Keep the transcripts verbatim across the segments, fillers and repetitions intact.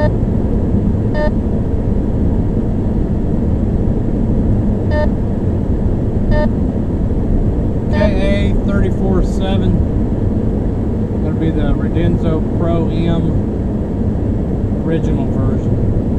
K A thirty-four seven. That'll be the Radenso Pro M original version.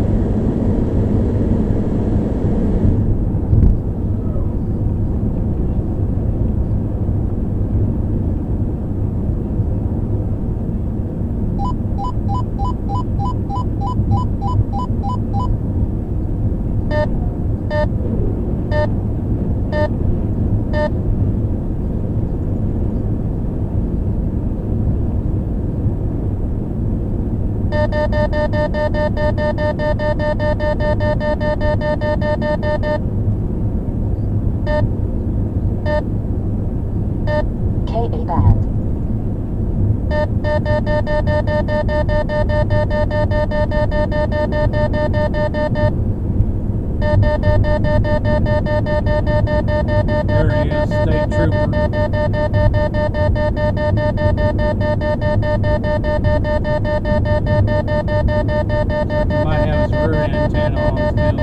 K A band. There he is, State Trooper. Might have his rear antenna on still.